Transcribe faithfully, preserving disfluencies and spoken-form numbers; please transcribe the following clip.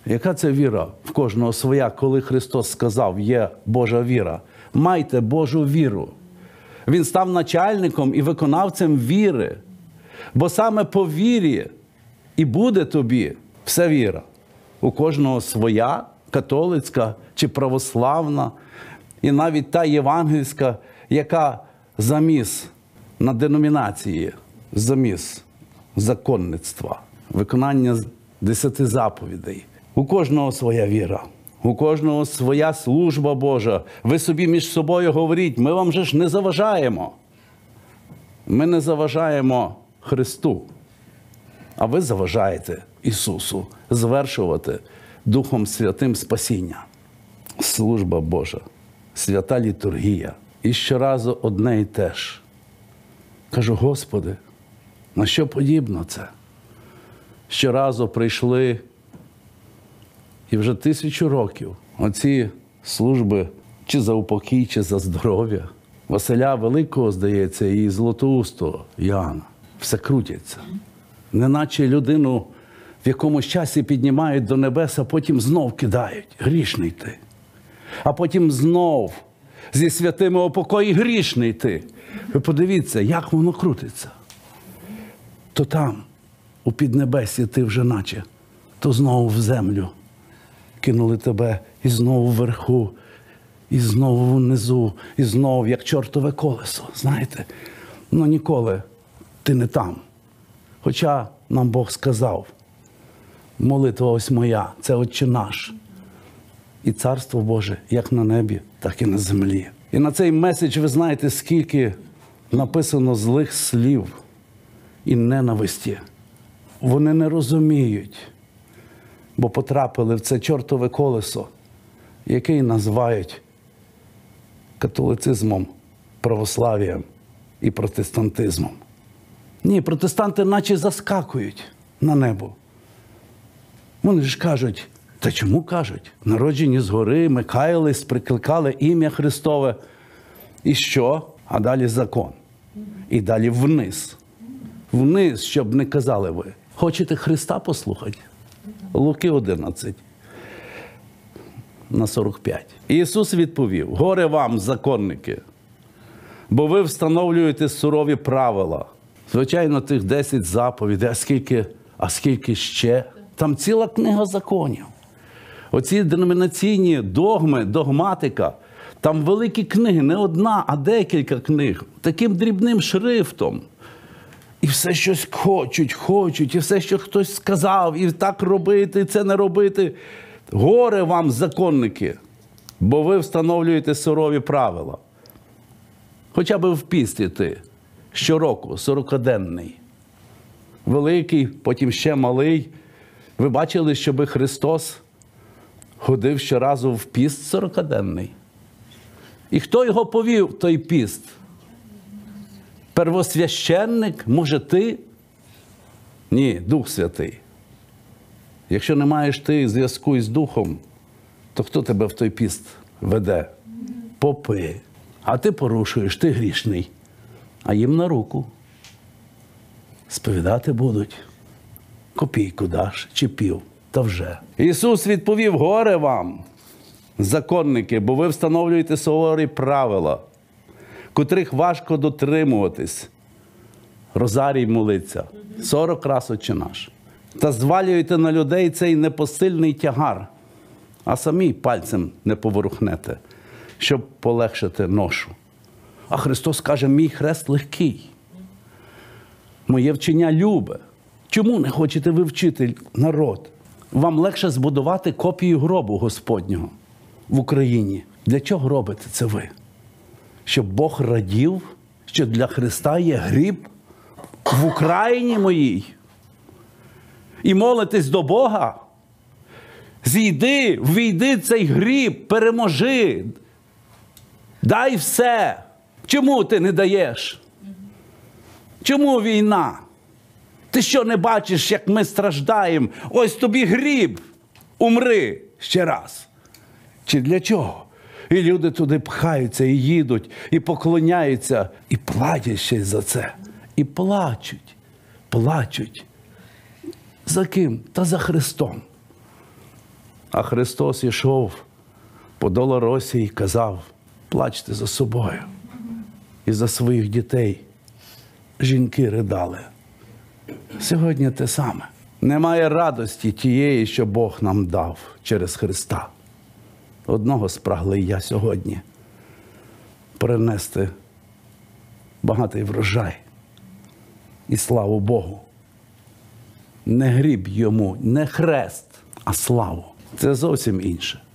Яка це віра? В кожного своя, коли Христос сказав, є Божа віра. Майте Божу віру. Він став начальником і виконавцем віри. Бо саме по вірі і буде тобі вся віра. У кожного своя, католицька чи православна, і навіть та євангельська, яка заміс на деномінації, заміс законництва, виконання десяти заповідей. У кожного своя віра, у кожного своя служба Божа. Ви собі між собою говоріть, ми вам же ж не заважаємо. Ми не заважаємо Христу, а ви заважаєте Ісусу звершувати Духом Святим спасіння. Служба Божа, свята літургія. І щоразу одне і те ж. Кажу, Господи, на що подібно це? Щоразу прийшли, і вже тисячу років оці служби чи за упокій, чи за здоров'я. Василя Великого, здається, і Златоустого Іоанна. Все крутяться. Неначе людину в якомусь часі піднімають до небес, а потім знов кидають. Грішний ти. А потім знов зі святими упокої грішний ти. Ви подивіться, як воно крутиться. То там, у піднебесі ти вже наче, то знову в землю. Кинули тебе і знову вверху, і знову внизу, і знову, як чортове колесо. Знаєте, ну ніколи ти не там. Хоча нам Бог сказав, молитва ось моя, це Отче наш. І Царство Боже, як на небі, так і на землі. І на цей меседж ви знаєте, скільки написано злих слів і ненависті. Вони не розуміють, бо потрапили в це чортове колесо, яке називають католицизмом, православ'ям і протестантизмом. Ні, протестанти наче заскакують на небо. Вони ж кажуть, та чому кажуть? Народжені згори, ми каялись, прикликали ім'я Христове. І що? А далі закон. І далі вниз. Вниз, щоб не казали ви. Хочете Христа послухати? Луки одинадцять на сорок п'ять. Ісус відповів, горе вам, законники, бо ви встановлюєте сурові правила. Звичайно, тих десять заповідей, а скільки, а скільки ще? Там ціла книга законів. Оці деномінаційні догми, догматика, там великі книги, не одна, а декілька книг, таким дрібним шрифтом. І все щось хочуть, хочуть, і все, що хтось сказав, і так робити, і це не робити. Горе вам, законники, бо ви встановлюєте сурові правила. Хоча б в пісті ти, щороку, сорокаденний. Великий, потім ще малий. Ви бачили, щоби Христос ходив щоразу в піст сорокаденний? І хто його повів, той піст? Первосвященник? Може ти? Ні, Дух Святий. Якщо не маєш ти зв'язку із Духом, то хто тебе в той піст веде? Попи. А ти порушуєш, ти грішний. А їм на руку. Сповідати будуть. Копійку даш чи пів, та вже. Ісус відповів, горе вам, законники, бо ви встановлюєте суворі правила, котрих важко дотримуватись. Розарій молиться, сорок раз Отче наш. Та звалюєте на людей цей непосильний тягар, а самі пальцем не поворухнете, щоб полегшити ношу. А Христос каже, мій хрест легкий, моє вчення любе. Чому не хочете ви вчити народ? Вам легше збудувати копію гробу Господнього в Україні. Для чого робите це ви? Щоб Бог радів, що для Христа є гріб в Україні моїй? І молитесь до Бога? Зійди, ввійди цей гріб, переможи. Дай все. Чому ти не даєш? Чому війна? Ти що, не бачиш, як ми страждаємо? Ось тобі гріб, умри ще раз. Чи для чого? І люди туди пхаються, і їдуть, і поклоняються, і платять ще за це. І плачуть, плачуть. За ким? Та за Христом. А Христос ішов по Долоросі і казав: плачте за собою і за своїх дітей. Жінки ридали. Сьогодні те саме. Немає радості тієї, що Бог нам дав через Христа. Одного спрагли я сьогодні – принести багатий врожай і славу Богу. Не гріб йому, не хрест, а славу. Це зовсім інше.